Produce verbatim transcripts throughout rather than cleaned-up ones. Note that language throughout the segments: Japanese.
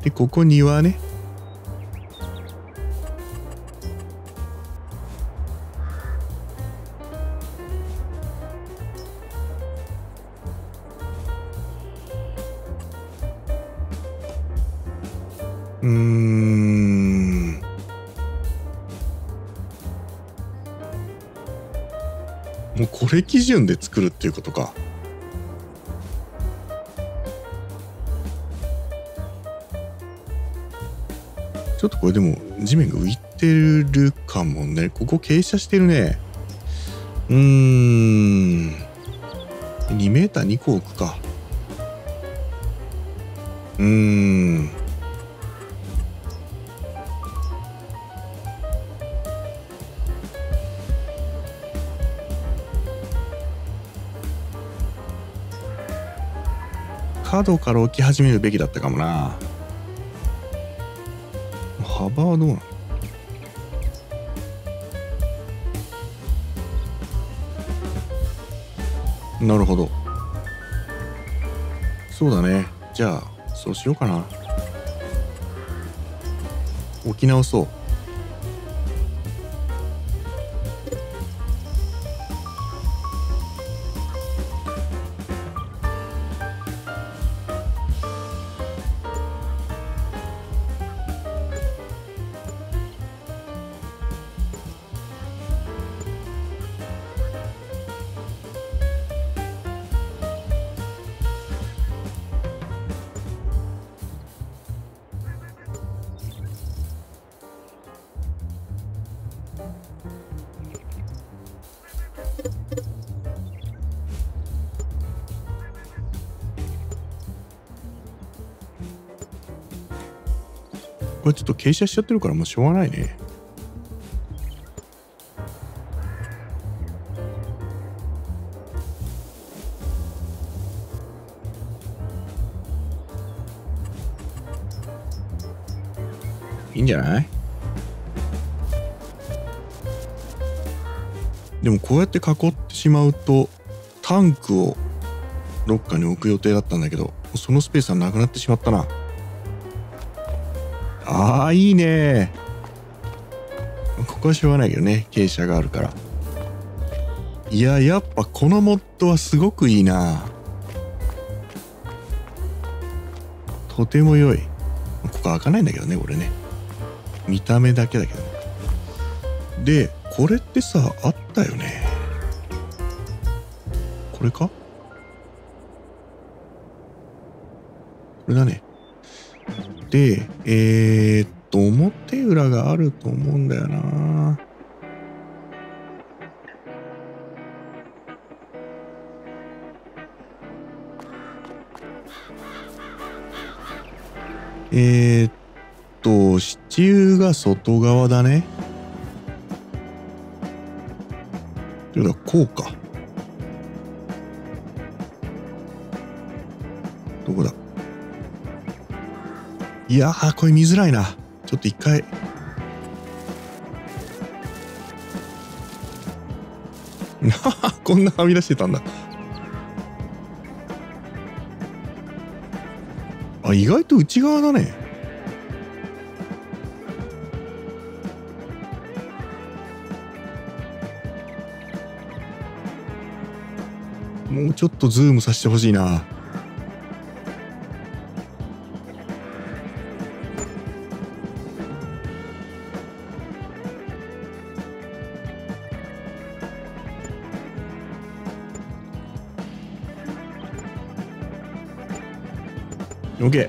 で、ここ庭ね。うーん。もうこれ基準で作るっていうことか。ちょっとこれでも地面が浮いてるかもね。ここ傾斜してるね。うーん。にメーターにこ置くか。うーん。角から置き始めるべきだったかもな。幅はどうなの？なるほど。そうだね。じゃあそうしようかな。置き直そう。これちょっと傾斜しちゃってるからもうしょうがないね。いいんじゃない？でもこうやって囲ってしまうとタンクをどっかに置く予定だったんだけど、そのスペースはなくなってしまったな。ああ、いいね。ここはしょうがないけどね、傾斜があるから。いや、やっぱこのモッドはすごくいいな。とても良い。ここ開かないんだけどね、俺ね。見た目だけだけど。で、これってさ、あったよね。これか？これだね。で、えー、っと、表裏があると思うんだよな。えー、っと、支柱が外側だね。ということはこうか。どこだ？いやー、これ見づらいな。ちょっと一回。こんなはみ出してたんだ。あ、意外と内側だね。もうちょっとズームさせてほしいな。オッケ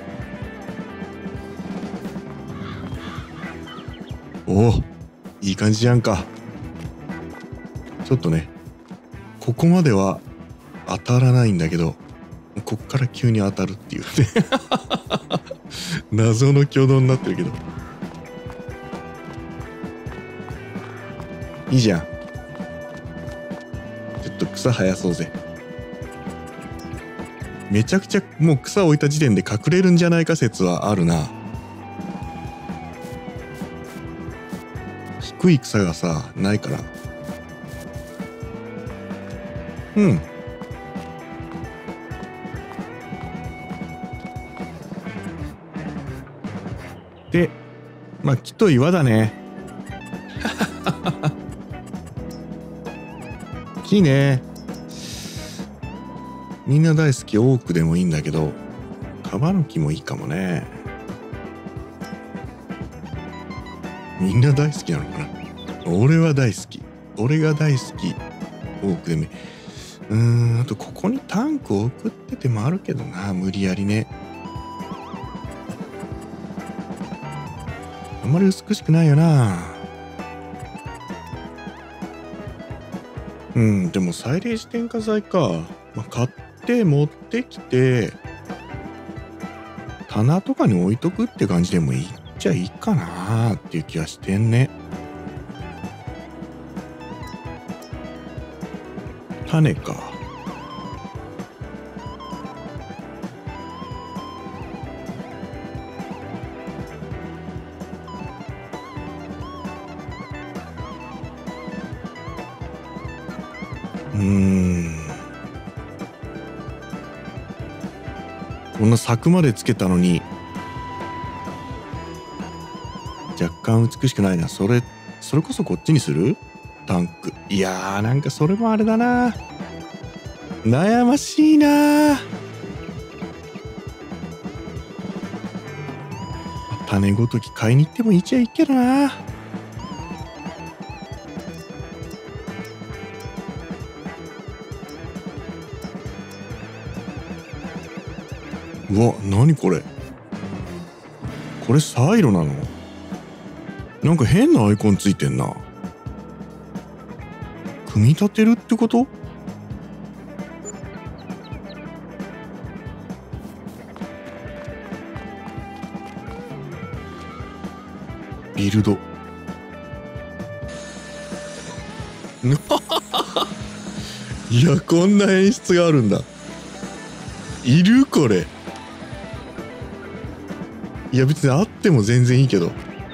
ー。おお、いい感じじゃんか。ちょっとね、ここまでは当たらないんだけど、こっから急に当たるっていうね。謎の挙動になってるけど。いいじゃん。ちょっと草生やそうぜ。めちゃくちゃもう草を置いた時点で隠れるんじゃないか説はあるな。低い草がさ、ないから。うん。 で、まあ木と岩だね。木ね。みんな大好きオークでもいいんだけど、カバの木もいいかもね。みんな大好きなのかな。俺は大好き。俺が大好きオークでもいい。うーん、あとここにタンクを送っててもあるけどな、無理やりね。あんまり美しくないよな。うん、でもサイレージ添加剤か。まあ、買って持ってきて棚とかに置いとくって感じでもいいっちゃいいかなーっていう気がしてんね。種か。うーん、こんな柵までつけたのに若干美しくないな。それそれこそこっちにする？タンク。いやー、なんかそれもあれだな、悩ましいな。種ごとき買いに行ってもいいっちゃいいけどな。うわ、何これ。これサイロなの？なんか変なアイコンついてんな。組み立てるってこと？ビルド。いや、こんな演出があるんだ。いるこれ。いや、別にあっても全然いいけど。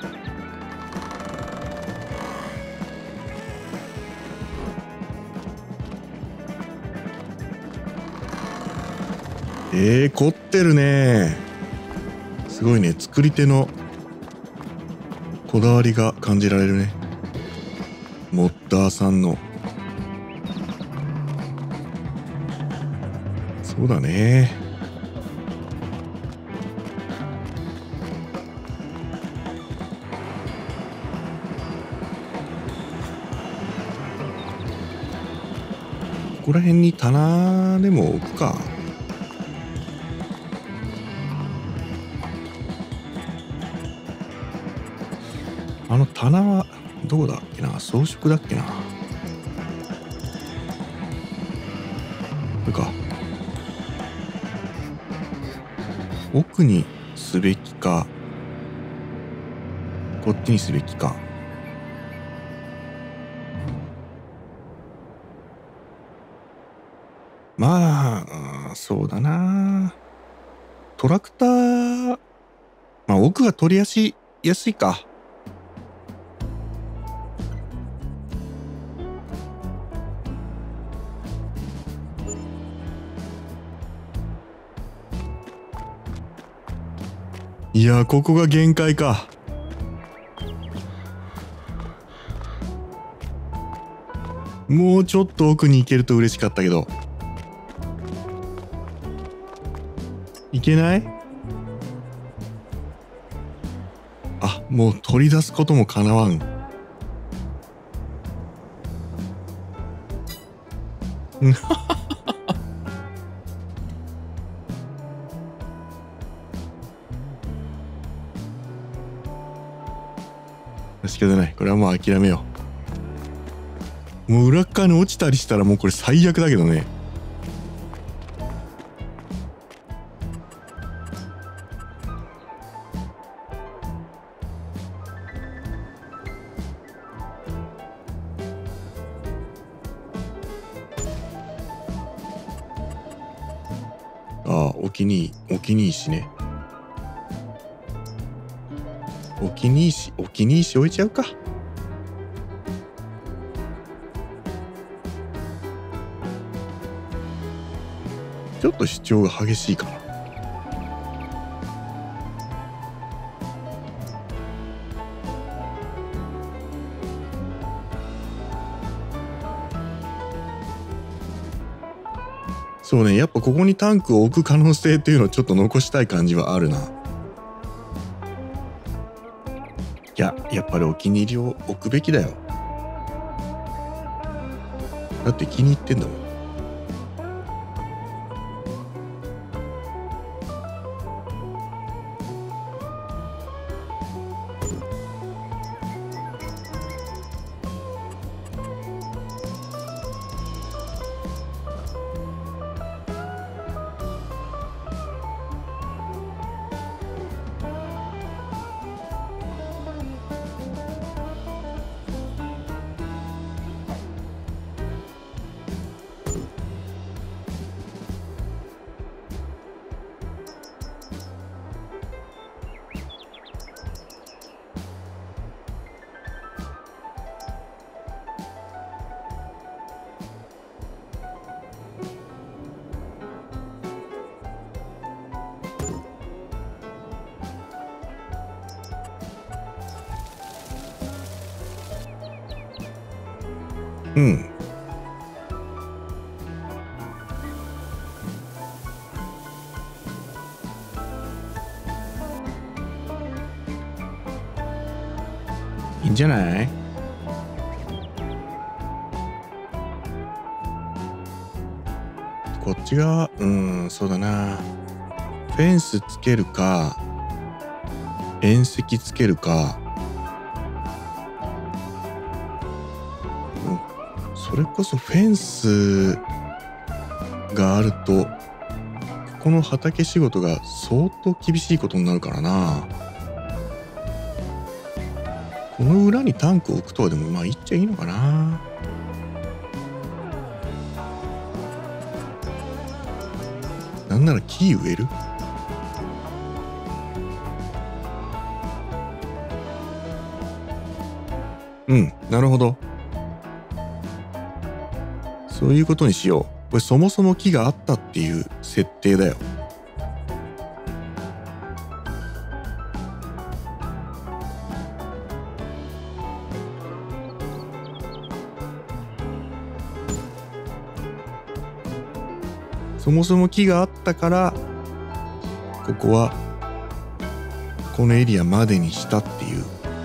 えー、凝ってるね。すごいね、作り手のこだわりが感じられるね。モッダーさんの。そうだね。ここら辺に棚でも置くか。あの棚はどこだっけな、装飾だっけな。これか。奥にすべきか、こっちにすべきか。まあ、そうだな。トラクター、まあ奥が取りやすい、やすいか。いや、ここが限界か。もうちょっと奥に行けると嬉しかったけど。いけない？あ、もう取り出すこともかなわん。仕方ない。これはもう諦めよう。もう裏側に落ちたりしたらもうこれ最悪だけどね。ああ、お気にお気に石ね。お気に石、お気に石置いちゃうか。ちょっと主張が激しいかな。 そうね、やっぱここにタンクを置く可能性っていうのをちょっと残したい感じはあるな。いや、やっぱりお気に入りを置くべきだよ。だって気に入ってんだもん。うん。いいんじゃない？こっち側、うーん、そうだな。フェンスつけるか、縁石つけるか。それこそフェンスがあるとここの畑仕事が相当厳しいことになるからな。この裏にタンクを置くとはでもまあ言っちゃいいのかな。なんなら木植える？うん、なるほど。そういうことにしよう。これそもそも木があったっていう設定だよ。そもそも木があったからここはこのエリアまでにしたっていう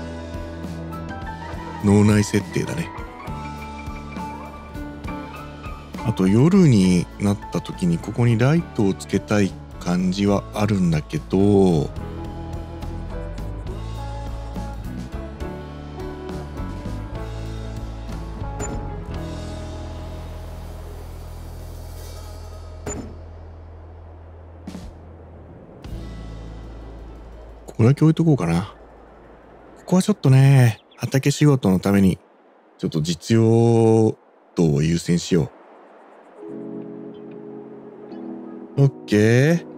脳内設定だね。あと夜になった時にここにライトをつけたい感じはあるんだけど、ここだけ置いとこうかな。ここはちょっとね、畑仕事のためにちょっと実用度を優先しよう。オッケー。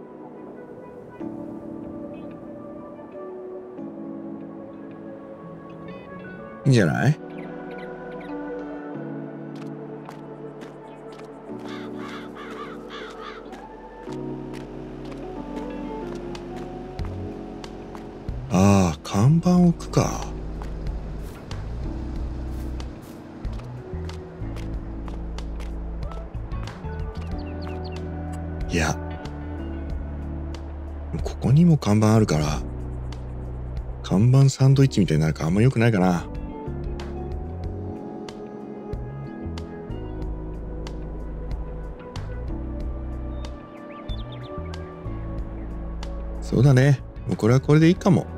いいんじゃない？ああ、看板置くか。いや、ここにも看板あるから看板サンドイッチみたいになるかあんま良くないかな。そうだね、もうこれはこれでいいかも。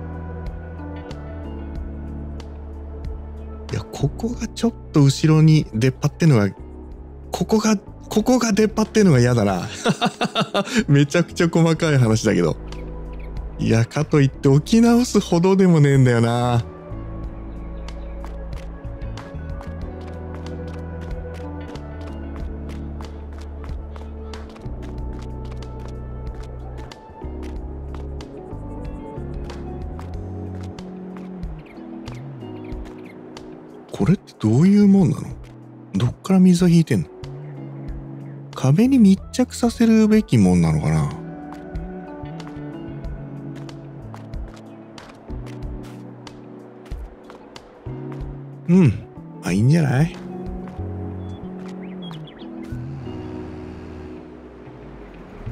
いや、ここがちょっと後ろに出っ張ってんのがここがここが出っ張ってんのが嫌だなめちゃくちゃ細かい話だけど、いや、かといって置き直すほどでもねえんだよな。これってどういうもんなの？どっから水を引いてんの？壁に密着させるべきもんなのかな？うん、まあいいんじゃない？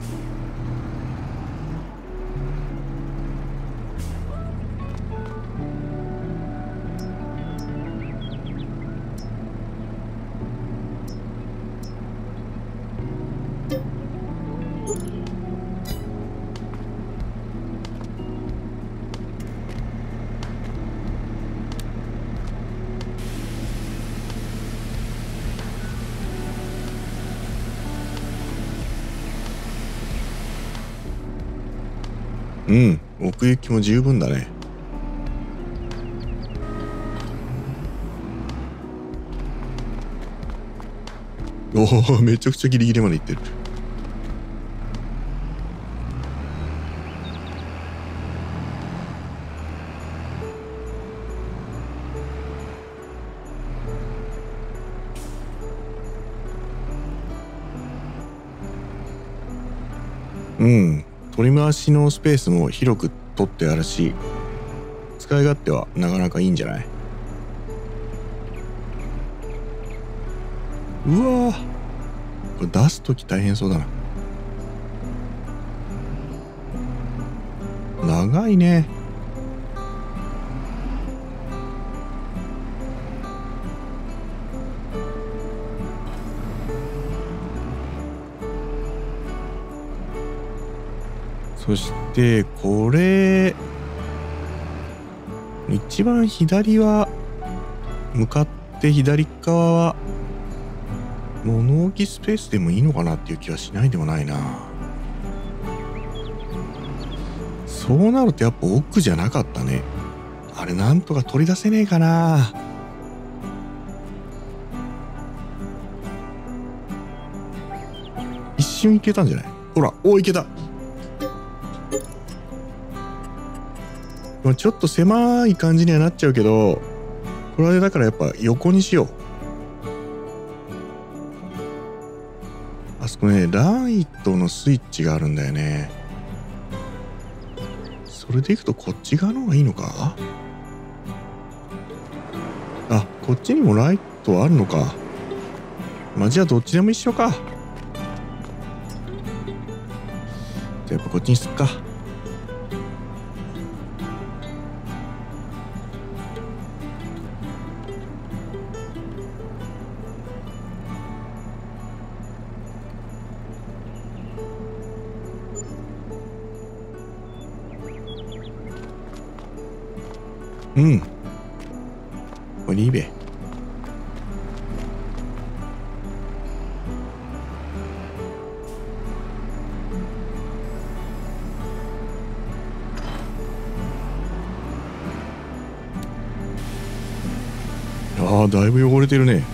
うん、奥行きも十分だね。おお、めちゃくちゃギリギリまで行ってる。うん、取り回しのスペースも広く取ってあるし、使い勝手はなかなかいいんじゃない？うわー、これ出すとき大変そうだな。長いね。そしてこれ一番左は、向かって左側は物置スペースでもいいのかなっていう気はしないでもないな。そうなるとやっぱ奥じゃなかったね。あれなんとか取り出せねえかな。一瞬いけたんじゃない？ほら、お、いけた。ちょっと狭い感じにはなっちゃうけど、これでだからやっぱ横にしよう。あそこね、ライトのスイッチがあるんだよね。それでいくとこっち側の方がいいのか？あ、こっちにもライトあるのか。まあ、じゃあどっちでも一緒か。じゃあやっぱこっちにすっか。うん。これでいいべ。ああ、だいぶ汚れてるね。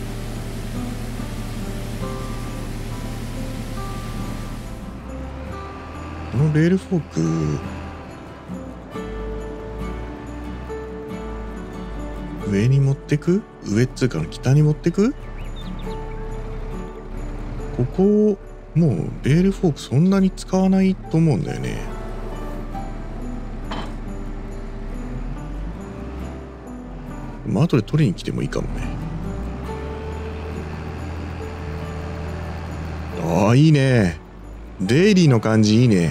このレールフォーク、上に持ってく？上っつうかの北に持ってく？ここもうレールフォークそんなに使わないと思うんだよね。まあ後で取りに来てもいいかもね。ああ、いいね。デイリーの感じいいね。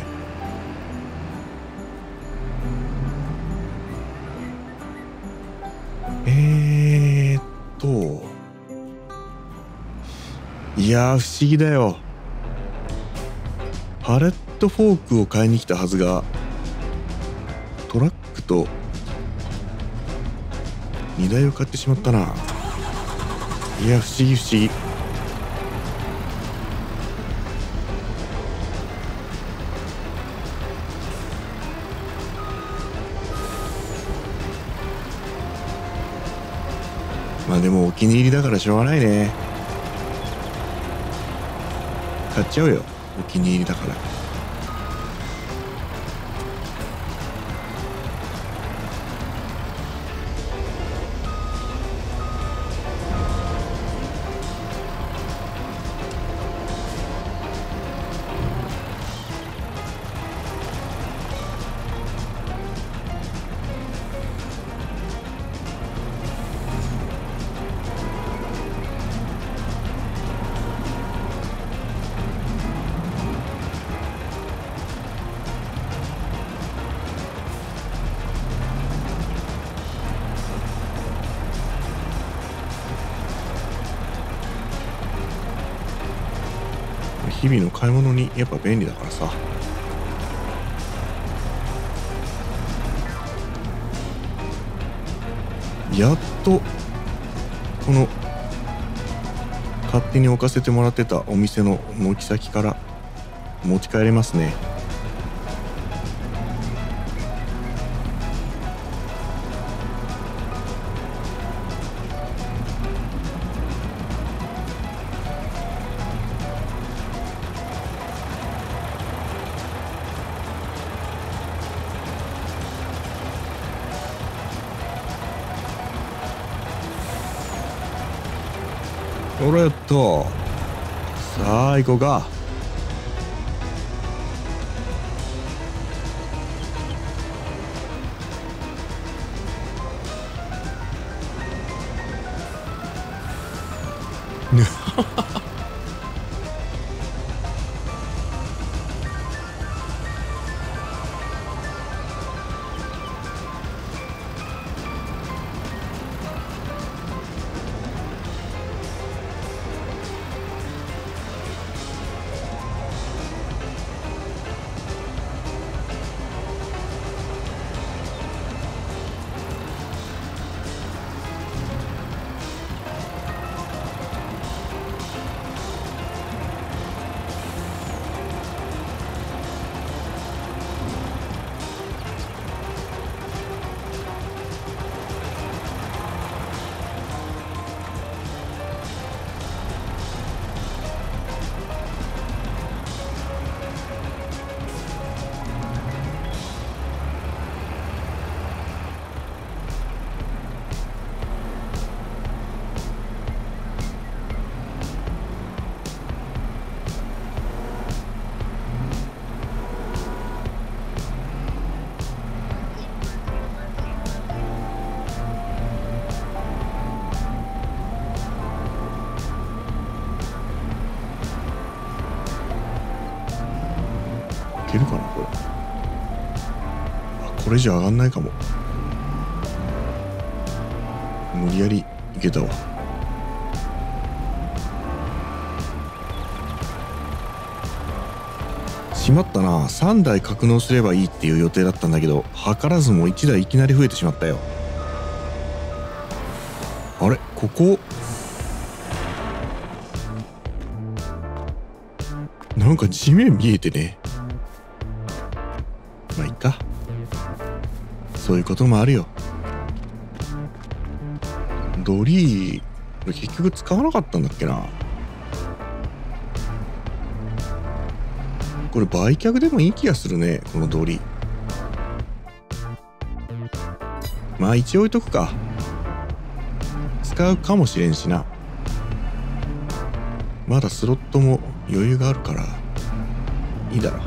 えーっといやー、不思議だよ。パレットフォークを買いに来たはずが、トラックと荷台を買ってしまったな。いや、不思議不思議。まあでもお気に入りだからしょうがないね。買っちゃうよ、お気に入りだから。 日々の買い物にやっぱ便利だからさ。やっとこの勝手に置かせてもらってたお店の軒先から持ち帰れますね。ほらやったー。さあ行こうか。いけるかなこれ。あ、これじゃ上がんないかも。無理やりいけたわ。しまったな。さんだい格納すればいいっていう予定だったんだけど、図らずもいちだいいきなり増えてしまったよ。あれここなんか地面見えてね。まあいいか。そういうこともあるよ。ドリーこれ結局使わなかったんだっけな。これ売却でもいい気がするね、このドリー。まあ一応置いとくか。使うかもしれんしな。まだスロットも余裕があるからいいだろう。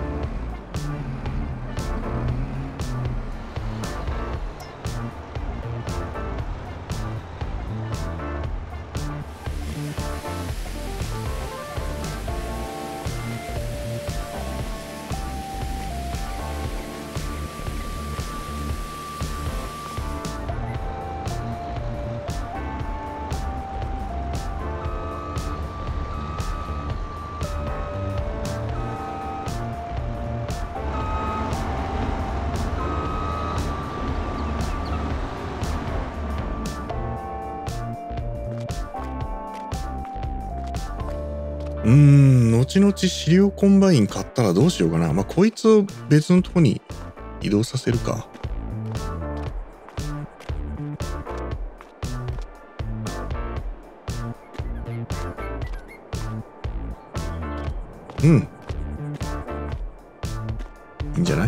うーん、後々飼料コンバイン買ったらどうしようかな。まあ、こいつを別のとこに移動させるか。うん。いいんじゃない？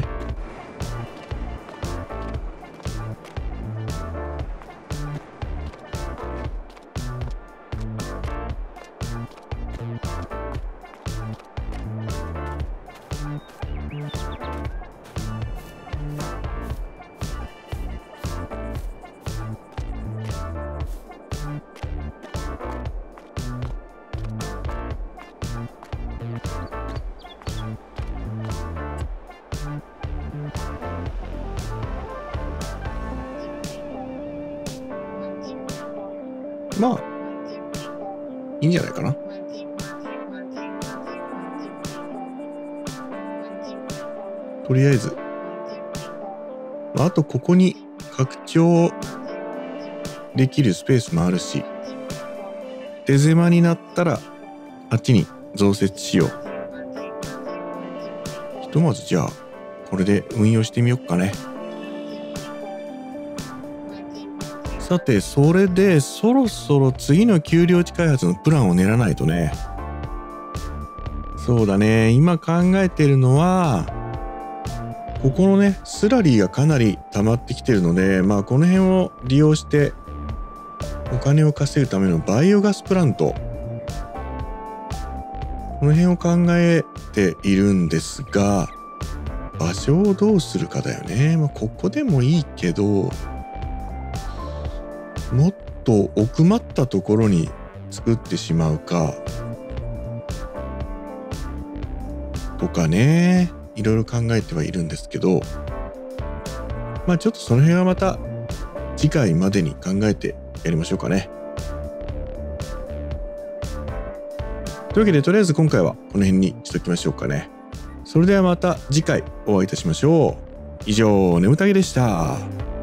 まあいいんじゃないかな。 とりあえず。あとここに拡張できるスペースもあるし、手狭になったらあっちに増設しよう。ひとまずじゃあこれで運用してみよっかね。さて、それでそろそろ次の丘陵地開発のプランを練らないとね。そうだね、今考えてるのはここのねスラリーがかなり溜まってきてるので、まあこの辺を利用してお金を稼ぐためのバイオガスプラント、この辺を考えているんですが、場所をどうするかだよね。まあここでもいいけど、もっと奥まったところに作ってしまうかとかね、いろいろ考えてはいるんですけど、まあちょっとその辺はまた次回までに考えてやりましょうかね。というわけで、とりあえず今回はこの辺にしときましょうかね。それではまた次回お会いいたしましょう。以上、眠たげでした。